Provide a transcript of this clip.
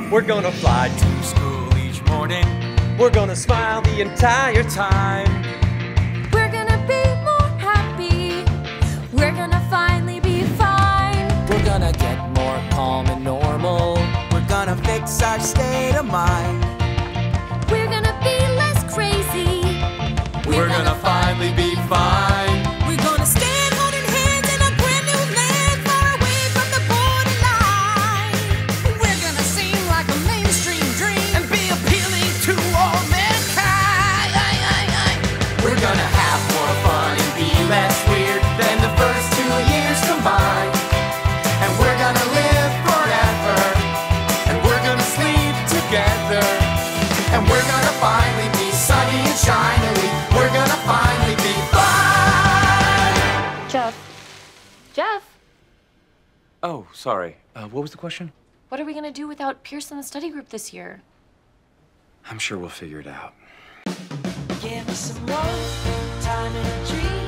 We're gonna fly to school each morning. We're gonna smile the entire time. We're gonna be more happy. We're gonna finally be fine. We're gonna get more calm and normal. We're gonna fix our state of mind. We're gonna be less crazy. We're gonna finally be fine. We're gonna stand holding hands in a brand new land, far away from the borderline. We're gonna seem like a mainstream dream And be appealing to all mankind. We're gonna have more fun and be less weird than the first 2 years combined. And we're gonna live forever. And we're gonna sleep together. And we're gonna finally be sunny and shiny. We're gonna finally be fine. Jeff, Oh, sorry. What was the question? what are we gonna do without Pierce in the study group this year? I'm sure we'll figure it out. Give me some rose, time and a tree.